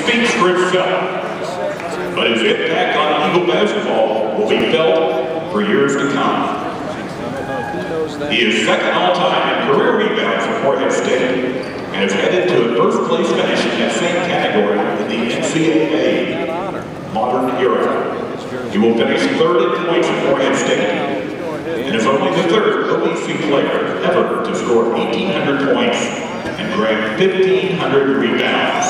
speaks for itself, but his impact on Eagle basketball will be felt for years to come. He is second all-time in career rebounds for Morehead State and is headed to a first-place finish in that same category in the NCAA modern era. He will finish third in points at Morehead State and is only the third OVC player ever to score 1,800 points and grab 1,500 rebounds.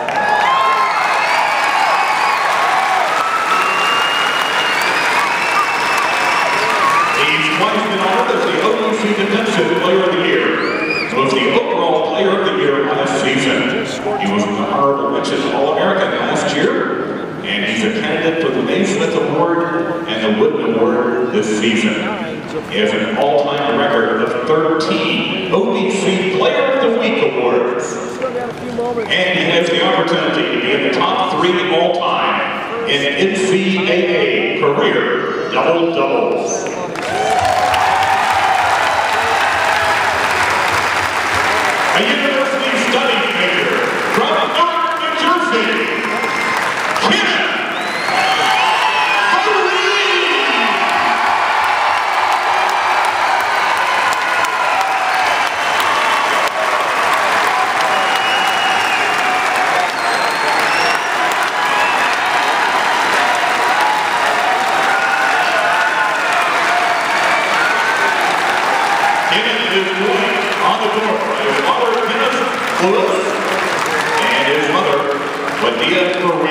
He's twice been honored as the OVC Defensive Player of the Year, and was the overall Player of the Year last season. He was an honorable mention All-American last year, and he's a candidate for the Naismith Award and the Wooden Award this season. He has an all-time record of 13 OVC Player of the Week awards. And he has the opportunity to be in the top 3 all-time in NCAA career double-doubles. A university studies major from Newark, New Jersey, Kenneth Faried. Kenneth is joined on the court by his father, Kenneth Faried, and his mother, Faried.